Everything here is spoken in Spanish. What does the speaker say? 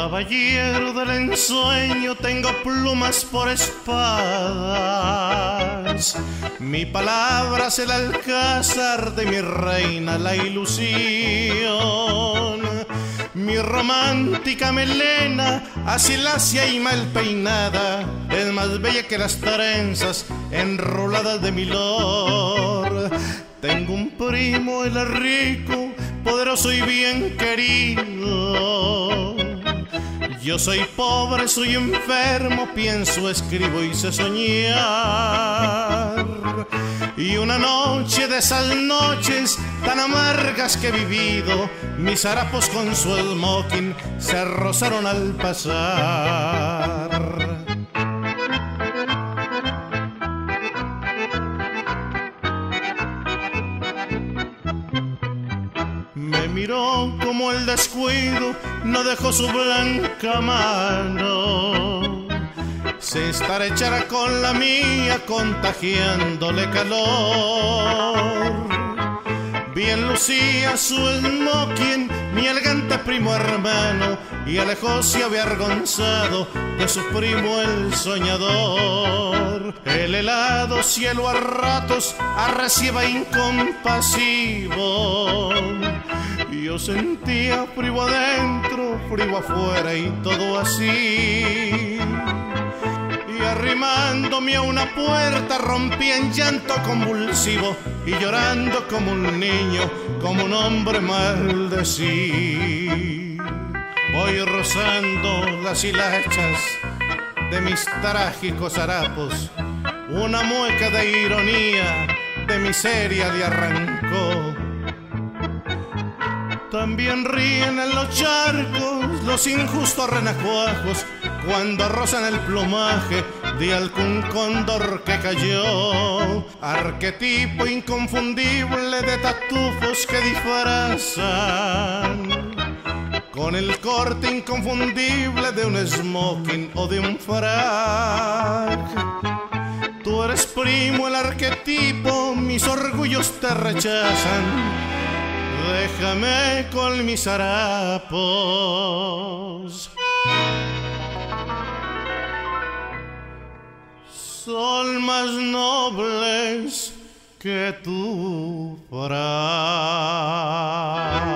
Caballero del ensueño, tengo plumas por espadas. Mi palabra es el alcázar de mi reina, la ilusión. Mi romántica melena, así lacia y mal peinada, es más bella que las trenzas enroladas de mi lord. Tengo un primo, él es rico, poderoso y bien querido. Yo soy pobre, soy enfermo, pienso, escribo y sé soñar. Y una noche de esas noches tan amargas que he vivido, mis harapos con su smoking se rozaron al pasar. Me miró como el descuido, no dejó su blanca mano. Se estarechara con la mía, contagiándole calor. Bien lucía su smoking, mi elegante primo hermano, y alejóse avergonzado de su primo el soñador. El helado cielo a ratos arreciaba incompasivo. Yo sentía frío adentro, frío afuera y todo así. Y arrimándome a una puerta rompí en llanto convulsivo, y llorando como un niño, como un hombre maldecí. Voy rozando las hilachas de mis trágicos harapos, una mueca de ironía, de miseria le arrancó. También ríen en los charcos los injustos renacuajos cuando rozan el plumaje de algún cóndor que cayó. Arquetipo inconfundible de tatufos que disfrazan con el corte inconfundible de un smoking o de un frac. Tú eres primo, el arquetipo, mis orgullos te rechazan. Déjame con mis harapos. Son más nobles que tu frac.